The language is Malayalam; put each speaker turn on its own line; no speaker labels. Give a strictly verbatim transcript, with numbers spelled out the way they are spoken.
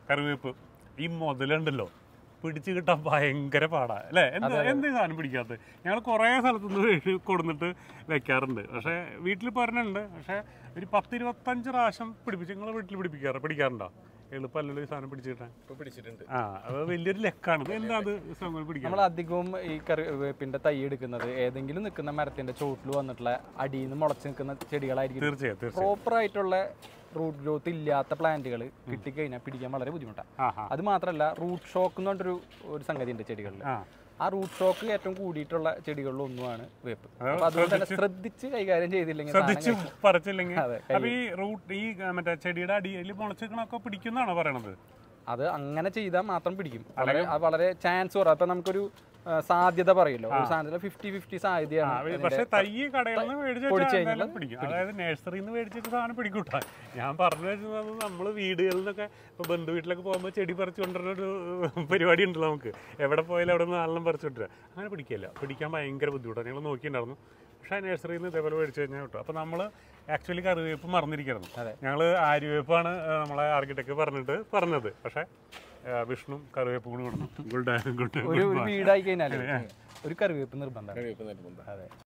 കറിവേപ്പ് ഈ മുതലുണ്ടല്ലോ പിടിച്ച് കിട്ടാൻ ഭയങ്കര പാടാ അല്ലേ? എന്താ എന്ത് സാധനം പിടിക്കാത്തത്? ഞങ്ങൾ കുറേ സ്ഥലത്തുനിന്ന് കൊടുന്നിട്ട് വെക്കാറുണ്ട്. പക്ഷേ വീട്ടിൽ പറഞ്ഞിട്ടുണ്ട്. പക്ഷേ ഒരു പത്ത് ഇരുപത്തഞ്ച് പ്രാവശ്യം പിടിപ്പിച്ച് നിങ്ങളെ വീട്ടിൽ പിടിപ്പിക്കാറ് പിടിക്കാറുണ്ടോ? എളുപ്പമല്ലല്ലോ ഈ സാധനം പിടിച്ചു കിട്ടാൻ.
പിടിച്ചിട്ടുണ്ട്.
ആ അത് വലിയൊരു ലെക്കാണ്. എന്താ അത് പിടിക്കാൻ?
നമ്മൾ അധികവും ഈ കറിവേപ്പിന്റെ തൈ എടുക്കുന്നത് ഏതെങ്കിലും നിൽക്കുന്ന മരത്തിന്റെ ചോട്ടിൽ വന്നിട്ടുള്ള അടിയിൽ നിന്ന് മുളച്ച് നിൽക്കുന്ന ചെടികളായിരിക്കും.
തീർച്ചയായും
പ്രോപ്പർ ആയിട്ടുള്ള റൂട്ട് ഗ്രോത്ത് ഇല്ലാത്ത പ്ലാന്റുകൾ കിട്ടിക്കഴിഞ്ഞാൽ പിടിക്കാൻ വളരെ ബുദ്ധിമുട്ടാണ്. അത് മാത്രമല്ല റൂട്ട് ഷോക്ക് എന്ന് പറഞ്ഞൊരു ഒരു സംഗതി ഉണ്ട് ചെടികളിൽ. ആ റൂട്ട് ഷോക്ക് ഏറ്റവും കൂടിയിട്ടുള്ള ചെടികളിൽ ഒന്നുമാണ് വേപ്പ്. അപ്പൊ അതുകൊണ്ട് തന്നെ ശ്രദ്ധിച്ച് കൈകാര്യം ചെയ്തില്ലെങ്കിൽ
ഈ റൂട്ട് ഈ മറ്റേ ചെടിയുടെ അടിയിൽ മുളച്ചിക്കണൊക്കെ പിടിക്കുന്നതാണോ പറയണത്?
അത് അങ്ങനെ ചെയ്താൽ മാത്രം പിടിക്കും. വളരെ വളരെ ചാൻസ് കുറവ്. അപ്പൊ നമുക്കൊരു സാധ്യത പറയല്ലോ, ഒരു സാധ്യത ഫിഫ്റ്റി ഫിഫ്റ്റി സാധ്യതയാണ്.
പക്ഷെ തൈ കടയിൽ നിന്ന് മേടിച്ചാൽ പിടിക്കും. അതായത് നഴ്സറിയിൽ നിന്ന് മേടിച്ചിട്ട് സാധനം പിടിക്കൂട്ടാ. ഞാൻ പറഞ്ഞു വെച്ചത് നമ്മൾ വീടുകളിൽ നിന്നൊക്കെ ഇപ്പൊ ബന്ധു വീട്ടിലൊക്കെ പോകുമ്പോൾ ചെടി പറിച്ചു കൊണ്ടുവരുന്ന ഒരു പരിപാടി ഉണ്ടല്ലോ നമുക്ക്. എവിടെ പോയാലും അവിടെ നിന്ന് നാലെണ്ണം പറിച്ചു കൊണ്ടുവരിക. അങ്ങനെ പിടിക്കില്ല. പിടിക്കാൻ ഭയങ്കര ബുദ്ധിമുട്ടാണ്. ഞങ്ങൾ നോക്കിയിട്ടുണ്ടായിരുന്നു. പക്ഷേ നഴ്സറിയിൽ നിന്ന് ഇതേപോലെ മേടിച്ചു കഴിഞ്ഞാൽ കിട്ടും. അപ്പോൾ നമ്മൾ ആക്ച്വലി കറിവേപ്പ് മറന്നിരിക്കണം. ഞങ്ങൾ ആര്യവേപ്പാണ് നമ്മളെ ആർക്കിടെക്ട് പറഞ്ഞിട്ട് പറഞ്ഞത്. പക്ഷേ വിഷ്ണു കറിവേപ്പ് കൂടി കൊടുക്കും.
ഒരു വീടായി കഴിഞ്ഞാൽ ഒരു കറിവേപ്പ് നിർബന്ധം.
കറിവേപ്പ് നിർബന്ധം.
അതെ.